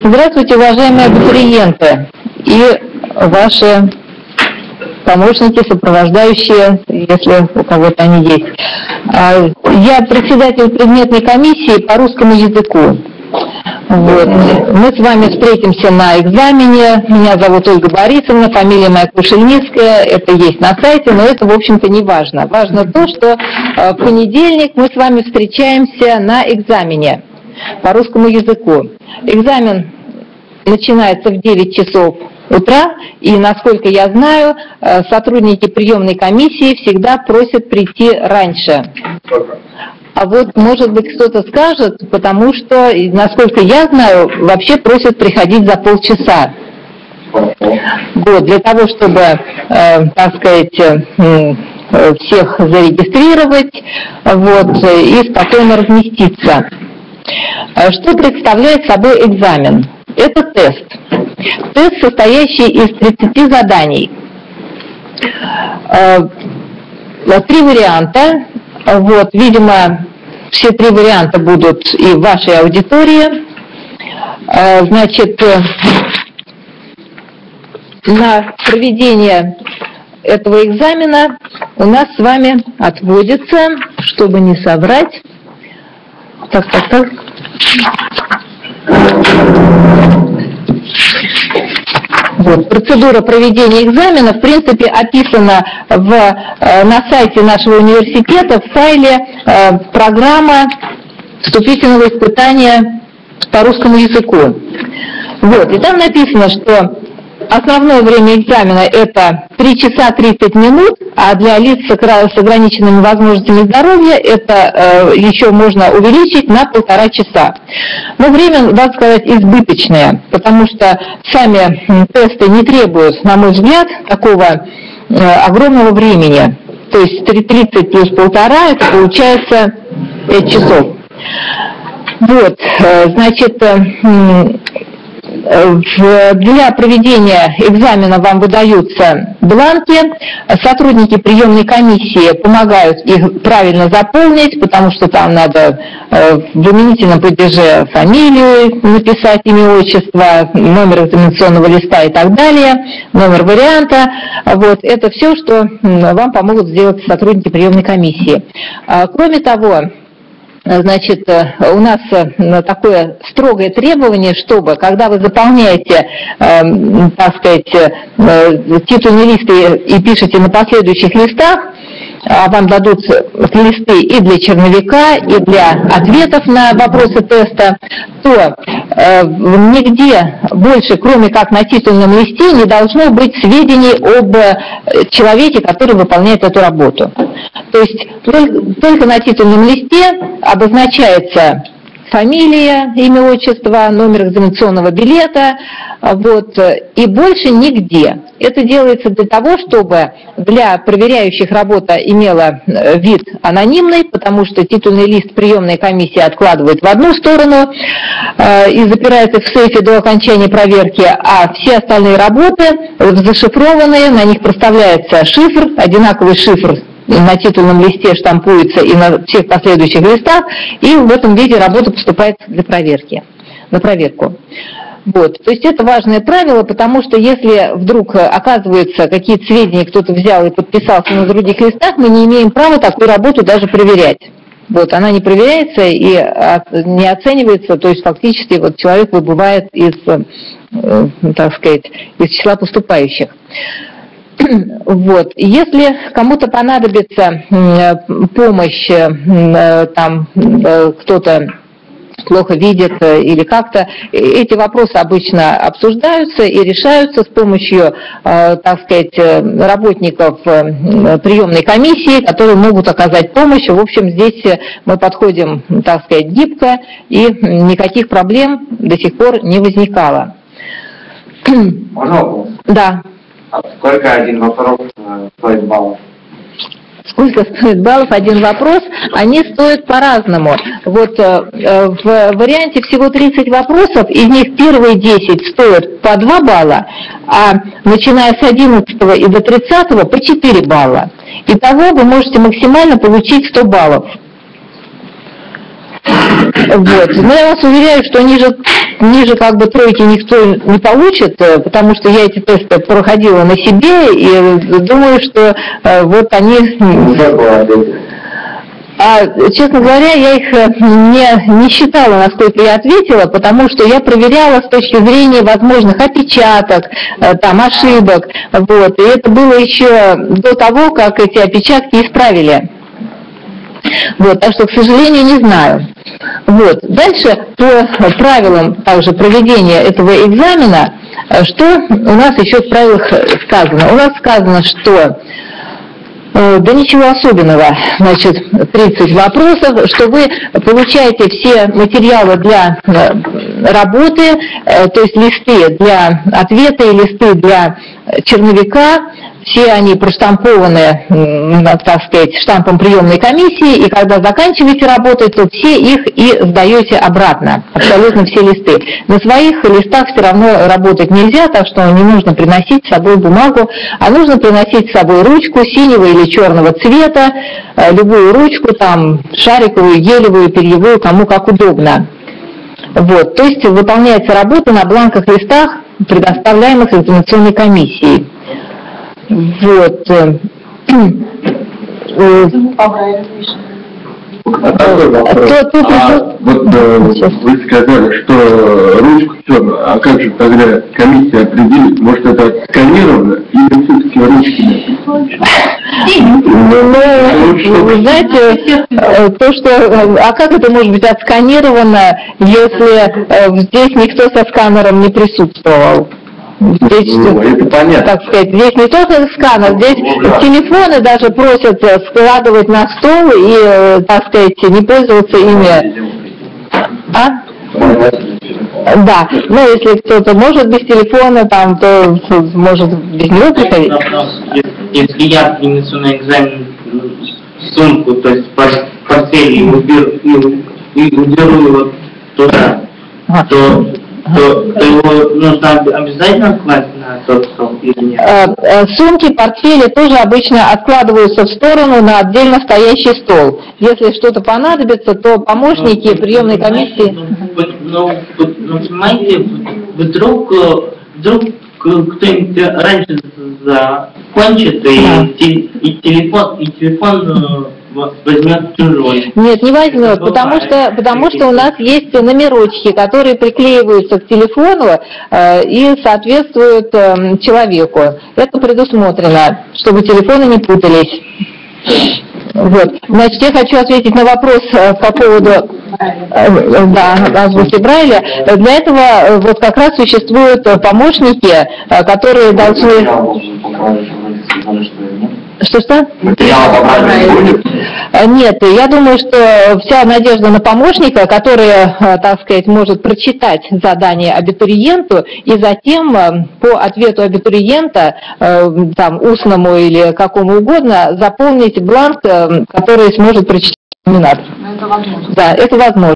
Здравствуйте, уважаемые абитуриенты и ваши помощники, сопровождающие, если у кого-то они есть. Я председатель предметной комиссии по русскому языку. Вот. Мы с вами встретимся на экзамене. Меня зовут Ольга Борисовна, фамилия моя Кушельницкая. Это есть на сайте, но это, в общем-то, не важно. Важно то, что в понедельник мы с вами встречаемся на экзамене по русскому языку. Экзамен начинается в 9 часов утра, и, насколько я знаю, сотрудники приемной комиссии всегда просят прийти раньше. А вот, может быть, кто-то скажет, потому что, насколько я знаю, вообще просят приходить за полчаса. Вот, для того, чтобы, так сказать, всех зарегистрировать, вот, и спокойно разместиться. Что представляет собой экзамен? Это тест. Тест, состоящий из 30 заданий. 3 варианта. Вот, видимо, все 3 варианта будут и в вашей аудитории. Значит, на проведение этого экзамена у нас с вами отводится, чтобы не соврать, так. Вот, процедура проведения экзамена, в принципе, описана на сайте нашего университета в файле программа вступительного испытания по русскому языку. Вот, и там написано, что основное время экзамена это 3 часа 30 минут, а для лиц с ограниченными возможностями здоровья это еще можно увеличить на 1,5 часа. Но время, надо сказать, избыточное, потому что сами тесты не требуют, на мой взгляд, такого огромного времени. То есть 30 плюс 1,5 это получается 5 часов. Вот, значит, для проведения экзамена вам выдаются бланки, сотрудники приемной комиссии помогают их правильно заполнить, потому что там надо в именительном падеже фамилию написать, имя, отчество, номер экзаменационного листа и так далее, номер варианта. Вот, это все, что вам помогут сделать сотрудники приемной комиссии. Кроме того, значит, у нас такое строгое требование, чтобы, когда вы заполняете, так сказать, титульные листы и пишете на последующих листах, а вам дадут листы и для черновика, и для ответов на вопросы теста, то нигде больше, кроме как на титульном листе, не должно быть сведений об человеке, который выполняет эту работу. То есть только на титульном листе обозначается фамилия, имя, отчество, номер экзаменационного билета, вот, и больше нигде. Это делается для того, чтобы для проверяющих работа имела вид анонимный, потому что титульный лист приемной комиссии откладывают в одну сторону и запирают их в сейфе до окончания проверки, а все остальные работы зашифрованные, на них проставляется шифр, одинаковый шифр на титульном листе штампуется и на всех последующих листах, и в этом виде работа поступает для проверки, на проверку. Вот. То есть это важное правило, потому что если вдруг оказывается, какие-то сведения кто-то взял и подписался на других листах, мы не имеем права такую работу даже проверять. Вот, она не проверяется и не оценивается, то есть фактически вот человек выбывает из, так сказать, из числа поступающих. Вот. Если кому-то понадобится помощь, там кто-то плохо видит или как-то, эти вопросы обычно обсуждаются и решаются с помощью, так сказать, работников приемной комиссии, которые могут оказать помощь. В общем, здесь мы подходим, так сказать, гибко, и никаких проблем до сих пор не возникало. Можно вопрос? Да. А сколько один вопрос стоит баллов? Сколько стоит баллов один вопрос? Они стоят по-разному. Вот в варианте всего 30 вопросов, из них первые 10 стоят по 2 балла, а начиная с 11 и до 30 по 4 балла. Итого вы можете максимально получить 100 баллов. Вот. Но я вас уверяю, что ниже ниже как бы тройки никто не получит, потому что я эти тесты проходила на себе и думаю, что вот они... Честно говоря, я их не считала, насколько я ответила, потому что я проверяла с точки зрения возможных опечаток, там, ошибок, вот, и это было еще до того, как эти опечатки исправили. Вот, так что, к сожалению, не знаю. Вот, дальше по правилам также проведения этого экзамена, что у нас еще в правилах сказано? У нас сказано, что да ничего особенного, значит, 30 вопросов, что вы получаете все материалы для работы, то есть листы для ответа и листы для черновика, все они проштампованы, так сказать, штампом приемной комиссии, и когда заканчиваете работать, то все их и сдаете обратно, абсолютно все листы. На своих листах все равно работать нельзя, так что не нужно приносить с собой бумагу, а нужно приносить с собой ручку синего или черного цвета, любую ручку, там, шариковую, гелевую, перьевую, кому как удобно. Вот, то есть выполняется работа на бланках листах, предоставляемых экзаменационной комиссией. Вот. Вы сказали, что ручку черную, а как же тогда комиссия определит, может это отсканировано или все-таки ручки? Вы знаете, то, что, а как это может быть отсканировано, если здесь никто со сканером не присутствовал? Здесь, это понятно. Так сказать, здесь не только сканер, здесь телефоны даже просят складывать на стол и, так сказать, не пользоваться ими. А? Да, ну если кто-то может без телефона, там, то может без него приходить. Если я принесу на экзамен сумку, то есть портфель и уберу его туда, то его нужно обязательно класть на тот стол или нет? Сумки, портфели тоже обычно откладываются в сторону на отдельно стоящий стол. Если что-то понадобится, то помощники приемной комиссии... Ну, понимаете, вдруг кто-нибудь раньше закончит и телефон возьмет чужой. Нет, не возьмет, потому что у нас есть номерочки, которые приклеиваются к телефону и соответствуют человеку. Это предусмотрено, чтобы телефоны не путались. Вот. Значит, я хочу ответить на вопрос по поводу азбуки Брайля. Для этого вот как раз существуют помощники, которые должны... Что-что? Нет, я думаю, что вся надежда на помощника, который, так сказать, может прочитать задание абитуриенту и затем по ответу абитуриента, там, устному или какому угодно, заполнить бланк, который сможет прочитать экзаменатор. Это возможно. Да, это возможно.